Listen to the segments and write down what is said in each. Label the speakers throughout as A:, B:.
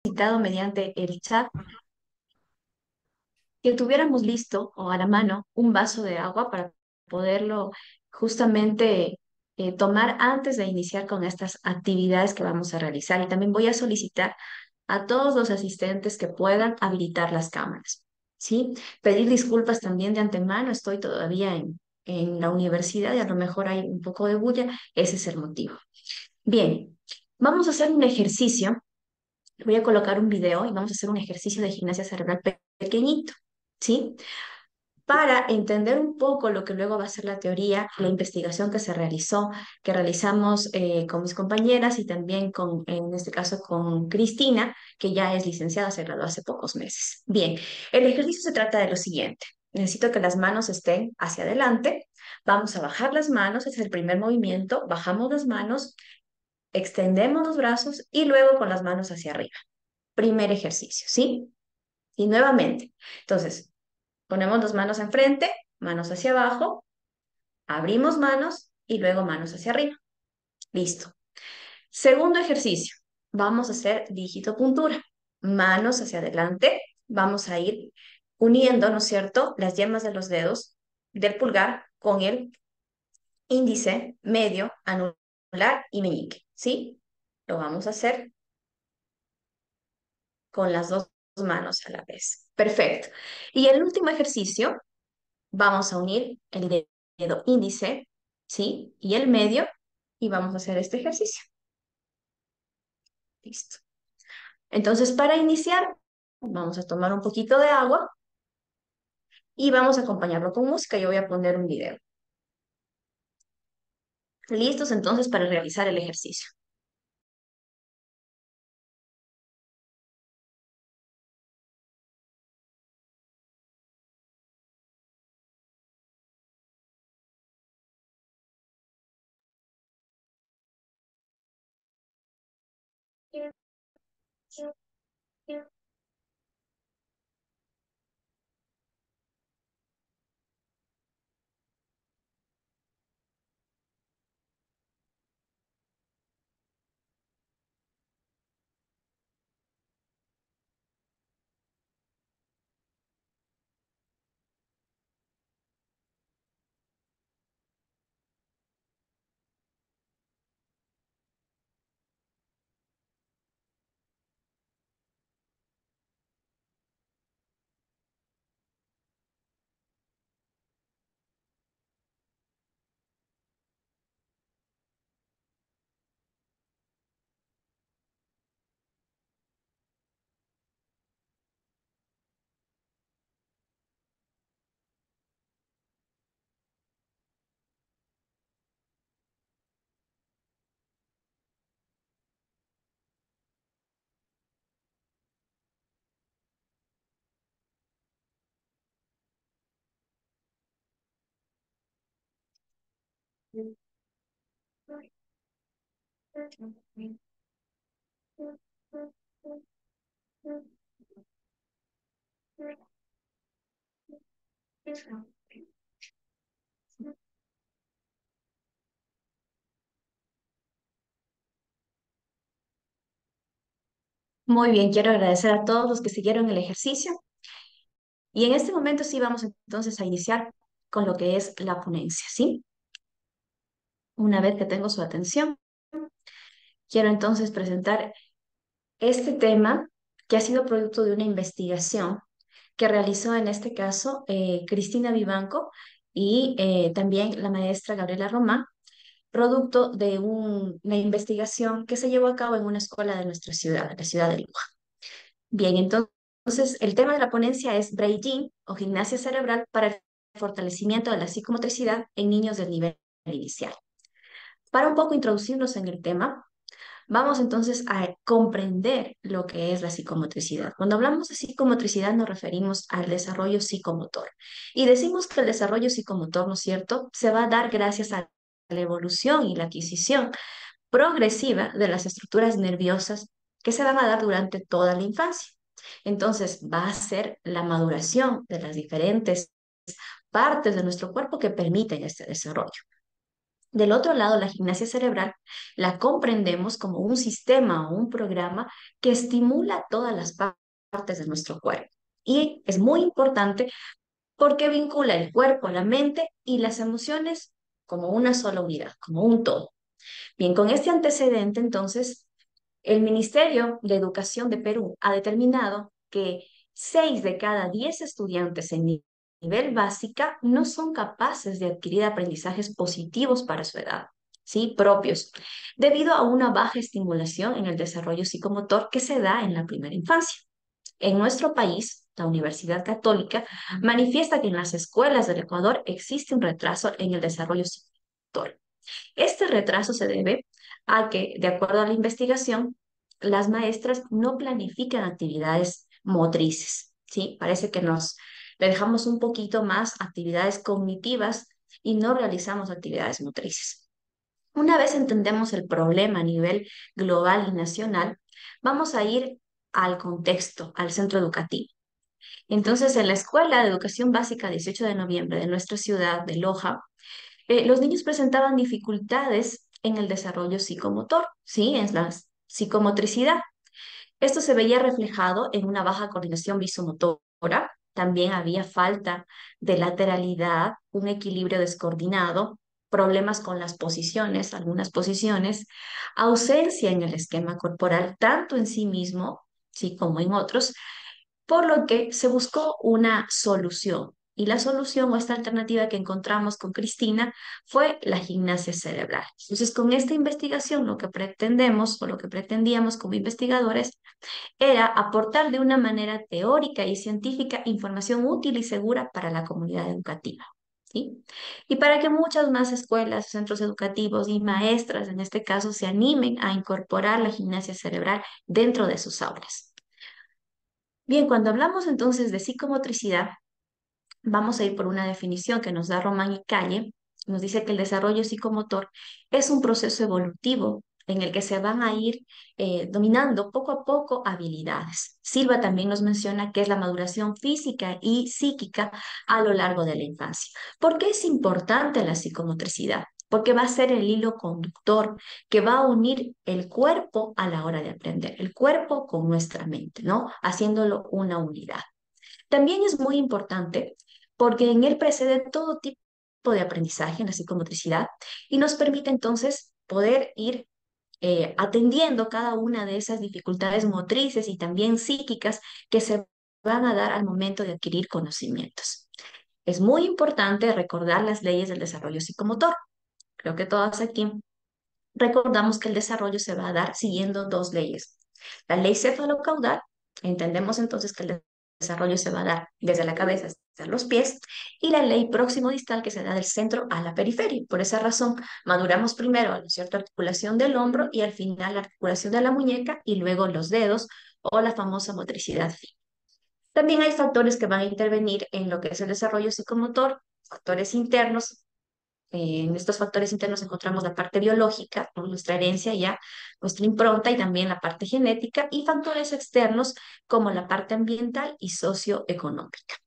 A: solicitado mediante el chat que tuviéramos listo o a la mano un vaso de agua para poderlo justamente tomar antes de iniciar con estas actividades que vamos a realizar. Y también voy a solicitar a todos los asistentes que puedan habilitar las cámaras, ¿sí? Pedir disculpas también de antemano, estoy todavía en la universidad y a lo mejor hay un poco de bulla, ese es el motivo. Bien, vamos a hacer un ejercicio. Voy a colocar un video y vamos a hacer un ejercicio de gimnasia cerebral pequeñito, ¿sí? Para entender un poco lo que luego va a ser la teoría, la investigación que se realizó, que realizamos con mis compañeras y también con, en este caso, con Cristina, que ya es licenciada, se graduó hace pocos meses. Bien, el ejercicio se trata de lo siguiente. Necesito que las manos estén hacia adelante. Vamos a bajar las manos, ese es el primer movimiento. Bajamos las manos, extendemos los brazos y luego con las manos hacia arriba. Primer ejercicio, ¿sí? Y nuevamente. Entonces, ponemos las manos enfrente, manos hacia abajo, abrimos manos y luego manos hacia arriba. Listo. Segundo ejercicio. Vamos a hacer dígito puntura. Manos hacia adelante. Vamos a ir uniendo, ¿no es cierto?, las yemas de los dedos del pulgar con el índice, medio, anular y meñique. ¿Sí? Lo vamos a hacer con las dos manos a la vez. Perfecto. Y el último ejercicio, vamos a unir el dedo índice, ¿sí? Y el medio, y vamos a hacer este ejercicio. Listo. Entonces, para iniciar, vamos a tomar un poquito de agua y vamos a acompañarlo con música. Yo voy a poner un video. ¿Listos entonces para realizar el ejercicio? Muy bien, quiero agradecer a todos los que siguieron el ejercicio y en este momento sí vamos entonces a iniciar con lo que es la ponencia, ¿sí? Una vez que tengo su atención, quiero entonces presentar este tema que ha sido producto de una investigación que realizó en este caso Cristina Vivanco y también la maestra Gabriela Román, producto de una investigación que se llevó a cabo en una escuela de nuestra ciudad, la ciudad de Luján. Bien, entonces el tema de la ponencia es Brain o gimnasia cerebral para el fortalecimiento de la psicomotricidad en niños del nivel inicial. Para un poco introducirnos en el tema, vamos entonces a comprender lo que es la psicomotricidad. Cuando hablamos de psicomotricidad nos referimos al desarrollo psicomotor. Y decimos que el desarrollo psicomotor, ¿no es cierto?, se va a dar gracias a la evolución y la adquisición progresiva de las estructuras nerviosas que se van a dar durante toda la infancia. Entonces va a ser la maduración de las diferentes partes de nuestro cuerpo que permiten este desarrollo. Del otro lado, la gimnasia cerebral la comprendemos como un sistema o un programa que estimula todas las partes de nuestro cuerpo. Y es muy importante porque vincula el cuerpo, la mente y las emociones como una sola unidad, como un todo. Bien, con este antecedente, entonces, el Ministerio de Educación de Perú ha determinado que 6 de cada 10 estudiantes en nivel básica no son capaces de adquirir aprendizajes positivos para su edad, ¿sí? Propios, debido a una baja estimulación en el desarrollo psicomotor que se da en la primera infancia. En nuestro país, la Universidad Católica manifiesta que en las escuelas del Ecuador existe un retraso en el desarrollo psicomotor. Este retraso se debe a que, de acuerdo a la investigación, las maestras no planifican actividades motrices, ¿sí? Parece que le dejamos un poquito más actividades cognitivas y no realizamos actividades motrices. Una vez entendemos el problema a nivel global y nacional, vamos a ir al contexto, al centro educativo. Entonces, en la Escuela de Educación Básica 18 de noviembre de nuestra ciudad de Loja, los niños presentaban dificultades en el desarrollo psicomotor, ¿sí? En la psicomotricidad. Esto se veía reflejado en una baja coordinación visomotora. También había falta de lateralidad, un equilibrio descoordinado, problemas con las posiciones, algunas posiciones, ausencia en el esquema corporal, tanto en sí mismo, sí, como en otros, por lo que se buscó una solución. Y la solución o esta alternativa que encontramos con Cristina fue la gimnasia cerebral. Entonces, con esta investigación, lo que pretendemos o lo que pretendíamos como investigadores era aportar de una manera teórica y científica información útil y segura para la comunidad educativa. ¿Sí? Y para que muchas más escuelas, centros educativos y maestras, en este caso, se animen a incorporar la gimnasia cerebral dentro de sus aulas. Bien, cuando hablamos entonces de psicomotricidad, vamos a ir por una definición que nos da Román y Calle. Nos dice que el desarrollo psicomotor es un proceso evolutivo en el que se van a ir dominando poco a poco habilidades. Silva también nos menciona que es la maduración física y psíquica a lo largo de la infancia. ¿Por qué es importante la psicomotricidad? Porque va a ser el hilo conductor que va a unir el cuerpo a la hora de aprender, el cuerpo con nuestra mente, ¿no? Haciéndolo una unidad. También es muy importante porque en él precede todo tipo de aprendizaje en la psicomotricidad y nos permite entonces poder ir atendiendo cada una de esas dificultades motrices y también psíquicas que se van a dar al momento de adquirir conocimientos. Es muy importante recordar las leyes del desarrollo psicomotor. Creo que todas aquí recordamos que el desarrollo se va a dar siguiendo dos leyes. La ley cefalocaudal, entendemos entonces que el desarrollo se va a dar desde la cabeza hasta los pies, y la ley próximo distal que se da del centro a la periferia. Por esa razón, maduramos primero la cierta articulación del hombro y al final la articulación de la muñeca y luego los dedos o la famosa motricidad fina. También hay factores que van a intervenir en lo que es el desarrollo psicomotor, factores internos. En estos factores internos encontramos la parte biológica, ¿no? Nuestra herencia ya, nuestra impronta y también la parte genética y factores externos como la parte ambiental y socioeconómica.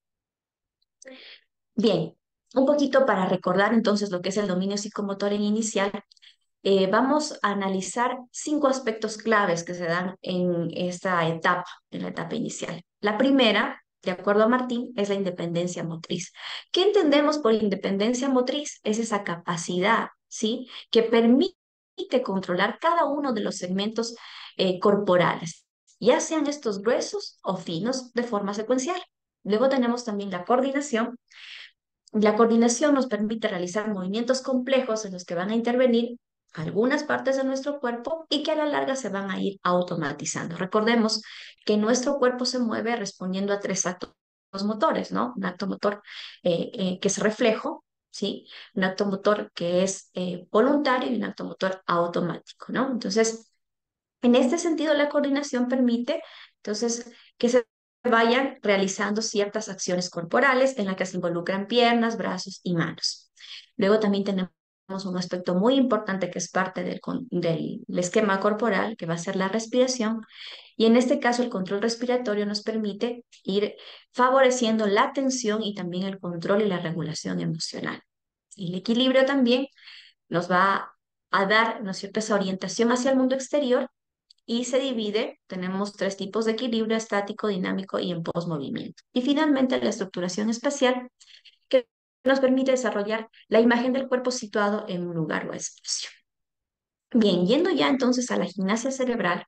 A: Bien, un poquito para recordar entonces lo que es el dominio psicomotor en inicial, vamos a analizar 5 aspectos claves que se dan en esta etapa, en la etapa inicial. La primera, de acuerdo a Martín, es la independencia motriz. ¿Qué entendemos por independencia motriz? Es esa capacidad, ¿sí? Que permite controlar cada uno de los segmentos corporales, ya sean estos gruesos o finos de forma secuencial. Luego tenemos también la coordinación. La coordinación nos permite realizar movimientos complejos en los que van a intervenir algunas partes de nuestro cuerpo y que a la larga se van a ir automatizando. Recordemos que nuestro cuerpo se mueve respondiendo a 3 actos motores, ¿no? Un acto motor que es reflejo, ¿sí? Un acto motor que es voluntario y un acto motor automático, ¿no? Entonces, en este sentido, la coordinación permite, entonces, que se vayan realizando ciertas acciones corporales en las que se involucran piernas, brazos y manos. Luego también tenemos un aspecto muy importante que es parte del esquema corporal, que va a ser la respiración. Y en este caso, el control respiratorio nos permite ir favoreciendo la atención y también el control y la regulación emocional. Y el equilibrio también nos va a dar, ¿no es cierto?, esa orientación hacia el mundo exterior y se divide, tenemos tres tipos de equilibrio: estático, dinámico y en posmovimiento. Y finalmente la estructuración espacial, que nos permite desarrollar la imagen del cuerpo situado en un lugar o espacio. Bien, yendo ya entonces a la gimnasia cerebral,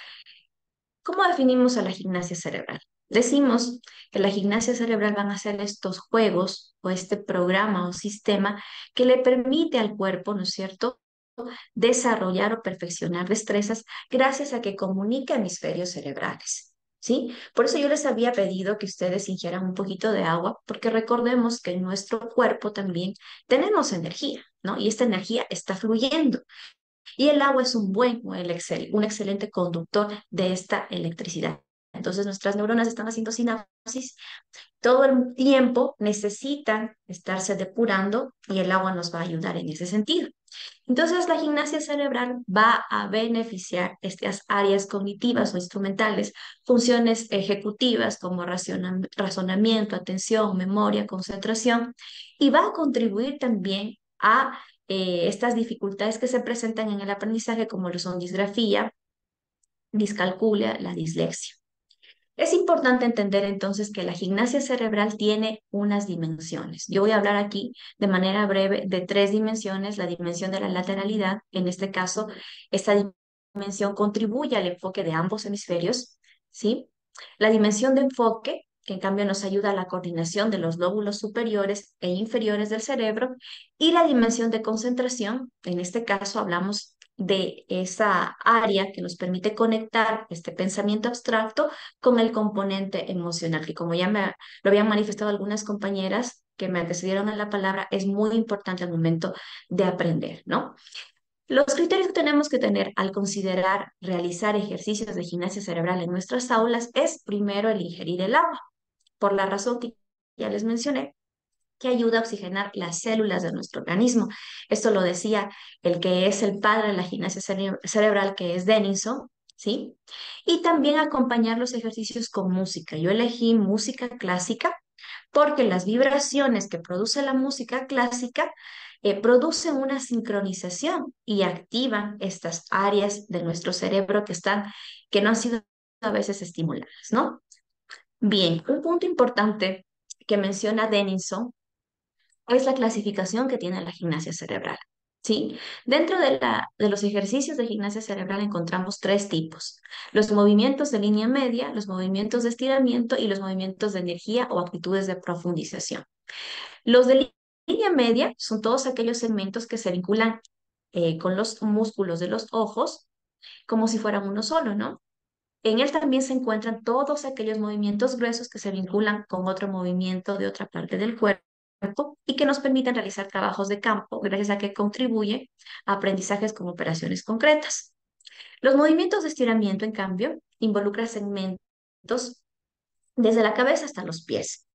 A: ¿cómo definimos a la gimnasia cerebral? Decimos que la gimnasia cerebral van a ser estos juegos o este programa o sistema que le permite al cuerpo, ¿no es cierto?, desarrollar o perfeccionar destrezas gracias a que comunica hemisferios cerebrales. ¿Sí? Por eso yo les había pedido que ustedes ingieran un poquito de agua, porque recordemos que en nuestro cuerpo también tenemos energía, ¿no? Y esta energía está fluyendo. Y el agua es un excelente conductor de esta electricidad. Entonces nuestras neuronas están haciendo sinapsis, todo el tiempo necesitan estarse depurando y el agua nos va a ayudar en ese sentido. Entonces, la gimnasia cerebral va a beneficiar estas áreas cognitivas o instrumentales, funciones ejecutivas como razonamiento, atención, memoria, concentración, y va a contribuir también a estas dificultades que se presentan en el aprendizaje, como lo son disgrafía, discalculia, la dislexia. Es importante entender entonces que la gimnasia cerebral tiene unas dimensiones. Yo voy a hablar aquí de manera breve de tres dimensiones: la dimensión de la lateralidad. En este caso, esta dimensión contribuye al enfoque de ambos hemisferios, ¿sí? La dimensión de enfoque, que en cambio nos ayuda a la coordinación de los lóbulos superiores e inferiores del cerebro, y la dimensión de concentración. En este caso hablamos de esa área que nos permite conectar este pensamiento abstracto con el componente emocional, que como ya lo habían manifestado algunas compañeras que me antecedieron a la palabra, es muy importante al momento de aprender, ¿no? Los criterios que tenemos que tener al considerar realizar ejercicios de gimnasia cerebral en nuestras aulas es primero el ingerir el agua, por la razón que ya les mencioné, que ayuda a oxigenar las células de nuestro organismo. Esto lo decía el que es el padre de la gimnasia cerebral, que es Denison, ¿sí? Y también acompañar los ejercicios con música. Yo elegí música clásica porque las vibraciones que produce la música clásica producen una sincronización y activan estas áreas de nuestro cerebro que no han sido a veces estimuladas, ¿no? Bien, un punto importante que menciona Denison es la clasificación que tiene la gimnasia cerebral. ¿Sí? Dentro de los ejercicios de gimnasia cerebral encontramos tres tipos: los movimientos de línea media, los movimientos de estiramiento y los movimientos de energía o actitudes de profundización. Los de línea media son todos aquellos segmentos que se vinculan con los músculos de los ojos como si fueran uno solo, ¿no? En él también se encuentran todos aquellos movimientos gruesos que se vinculan con otro movimiento de otra parte del cuerpo y que nos permiten realizar trabajos de campo gracias a que contribuye a aprendizajes con operaciones concretas. Los movimientos de estiramiento, en cambio, involucran segmentos desde la cabeza hasta los pies.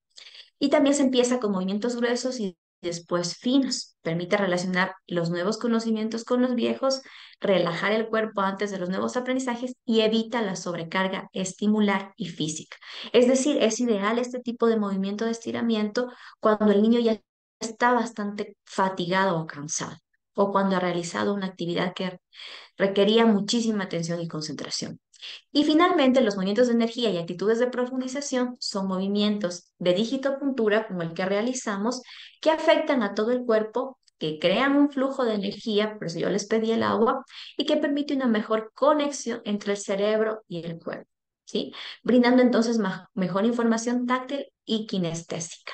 A: Y también se empieza con movimientos gruesos y después finos. Permite relacionar los nuevos conocimientos con los viejos, relajar el cuerpo antes de los nuevos aprendizajes y evita la sobrecarga estimular y física. Es decir, es ideal este tipo de movimiento de estiramiento cuando el niño ya está bastante fatigado o cansado, o cuando ha realizado una actividad que requería muchísima atención y concentración. Y finalmente, los movimientos de energía y actitudes de profundización son movimientos de digitopuntura, como el que realizamos, que afectan a todo el cuerpo, que crean un flujo de energía, por eso yo les pedí el agua, y que permite una mejor conexión entre el cerebro y el cuerpo, ¿sí? Brindando entonces mejor información táctil y kinestésica.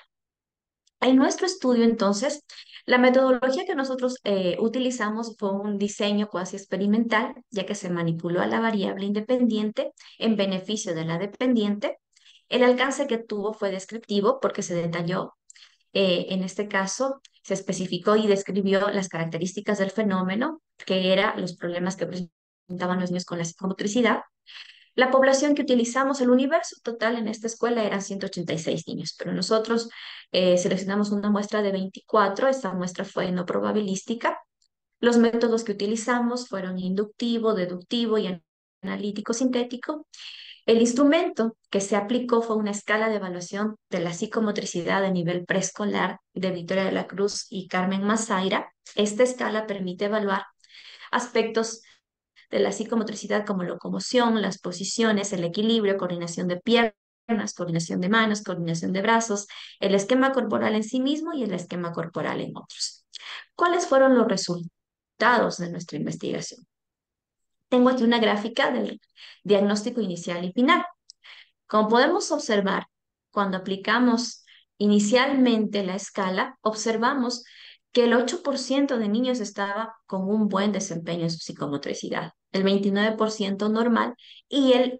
A: En nuestro estudio, entonces, la metodología que nosotros utilizamos fue un diseño cuasi experimental, ya que se manipuló a la variable independiente en beneficio de la dependiente. El alcance que tuvo fue descriptivo porque se detalló, en este caso, se especificó y describió las características del fenómeno, que eran los problemas que presentaban los niños con la psicomotricidad. La población que utilizamos, el universo total en esta escuela eran 186 niños, pero nosotros seleccionamos una muestra de 24. Esta muestra fue no probabilística. Los métodos que utilizamos fueron inductivo, deductivo y analítico sintético. El instrumento que se aplicó fue una escala de evaluación de la psicomotricidad a nivel preescolar de Victoria de la Cruz y Carmen Mazaira. Esta escala permite evaluar aspectos de la psicomotricidad como locomoción, las posiciones, el equilibrio, coordinación de piernas, coordinación de manos, coordinación de brazos, el esquema corporal en sí mismo y el esquema corporal en otros. ¿Cuáles fueron los resultados de nuestra investigación? Tengo aquí una gráfica del diagnóstico inicial y final. Como podemos observar, cuando aplicamos inicialmente la escala, observamos que el 8% de niños estaba con un buen desempeño en su psicomotricidad, el 29% normal y el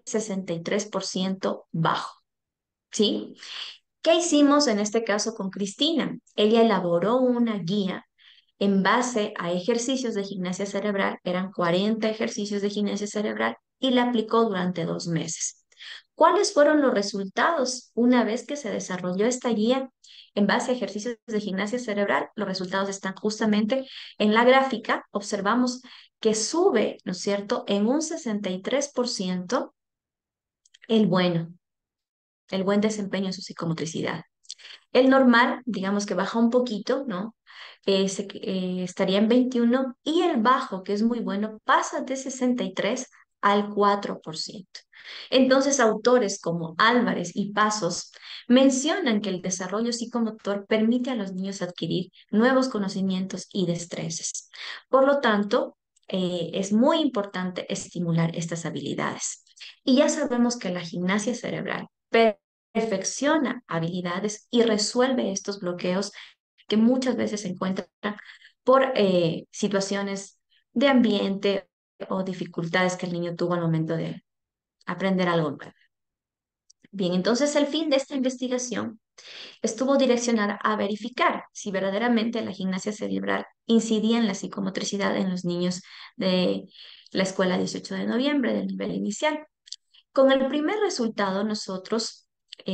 A: 63% bajo. ¿Sí? ¿Qué hicimos en este caso con Cristina? Ella elaboró una guía en base a ejercicios de gimnasia cerebral, eran 40 ejercicios de gimnasia cerebral y la aplicó durante 2 meses. ¿Cuáles fueron los resultados una vez que se desarrolló esta guía en base a ejercicios de gimnasia cerebral? Los resultados están justamente en la gráfica. Observamos que sube, ¿no es cierto?, en un 63% el bueno, el buen desempeño en su psicomotricidad. El normal, digamos que baja un poquito, ¿no? Estaría en 21 y el bajo, que es muy bueno, pasa de 63 al 4%. Entonces, autores como Álvarez y Pasos mencionan que el desarrollo psicomotor permite a los niños adquirir nuevos conocimientos y destrezas. Por lo tanto, es muy importante estimular estas habilidades. Y ya sabemos que la gimnasia cerebral perfecciona habilidades y resuelve estos bloqueos que muchas veces se encuentran por situaciones de ambiente o dificultades que el niño tuvo al momento de aprender algo nuevo. Bien, entonces el fin de esta investigación estuvo direccionada a verificar si verdaderamente la gimnasia cerebral incidía en la psicomotricidad en los niños de la escuela 18 de noviembre del nivel inicial. Con el primer resultado, nosotros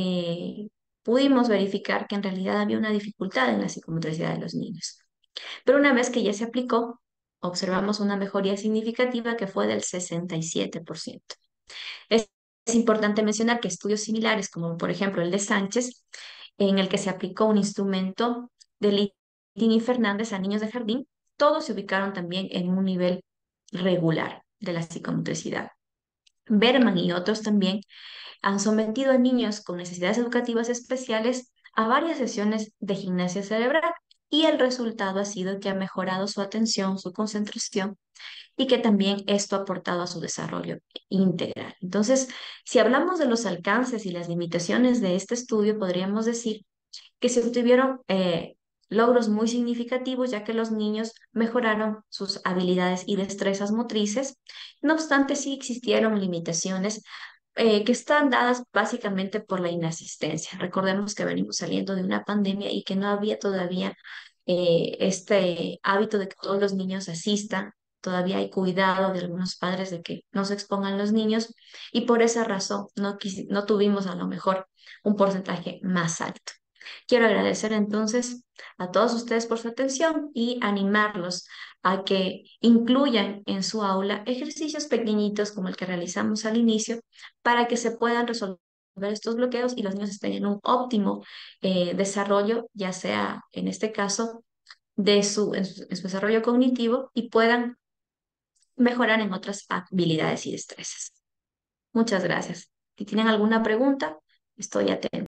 A: pudimos verificar que en realidad había una dificultad en la psicomotricidad de los niños. Pero una vez que ya se aplicó, observamos una mejoría significativa que fue del 67%. Es importante mencionar que estudios similares, como por ejemplo el de Sánchez, en el que se aplicó un instrumento de Littini y Fernández a niños de jardín, todos se ubicaron también en un nivel regular de la psicomotricidad. Berman y otros también han sometido a niños con necesidades educativas especiales a varias sesiones de gimnasia cerebral y el resultado ha sido que ha mejorado su atención, su concentración y que también esto ha aportado a su desarrollo integral. Entonces, si hablamos de los alcances y las limitaciones de este estudio, podríamos decir que se obtuvieron logros muy significativos, ya que los niños mejoraron sus habilidades y destrezas motrices. No obstante, sí existieron limitaciones que están dadas básicamente por la inasistencia. Recordemos que venimos saliendo de una pandemia y que no había todavía este hábito de que todos los niños asistan. Todavía hay cuidado de algunos padres de que no se expongan los niños y por esa razón no tuvimos a lo mejor un porcentaje más alto. Quiero agradecer entonces a todos ustedes por su atención y animarlos a que incluyan en su aula ejercicios pequeñitos como el que realizamos al inicio para que se puedan resolver estos bloqueos y los niños estén en un óptimo desarrollo, ya sea en este caso en su desarrollo cognitivo y puedan mejorar en otras habilidades y destrezas. Muchas gracias. Si tienen alguna pregunta, estoy atenta.